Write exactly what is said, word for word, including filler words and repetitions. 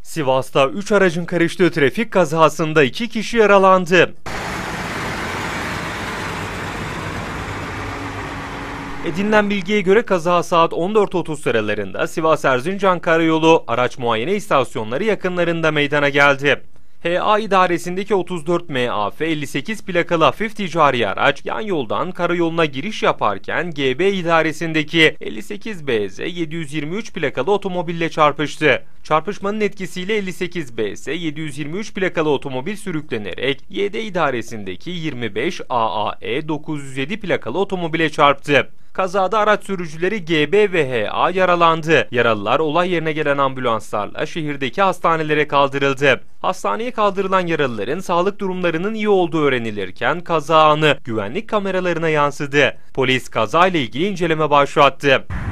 Sivas'ta üç aracın karıştığı trafik kazasında iki kişi yaralandı. Edinilen bilgiye göre kaza saat on dört otuz sıralarında Sivas-Erzincan Karayolu araç muayene istasyonları yakınlarında meydana geldi. H A idaresindeki otuz dört M A F elli sekiz plakalı hafif ticari araç yan yoldan karayoluna giriş yaparken G B idaresindeki elli sekiz B Z yedi yüz yirmi üç plakalı otomobille çarpıştı. Çarpışmanın etkisiyle elli sekiz B Z yedi yüz yirmi üç plakalı otomobil sürüklenerek Y D idaresindeki yirmi beş A A E dokuz yüz yedi plakalı otomobile çarptı. Kazada araç sürücüleri G B ve H A yaralandı. Yaralılar olay yerine gelen ambulanslarla şehirdeki hastanelere kaldırıldı. Hastaneye kaldırılan yaralıların sağlık durumlarının iyi olduğu öğrenilirken kaza anı güvenlik kameralarına yansıdı. Polis kazayla ilgili inceleme başlattı.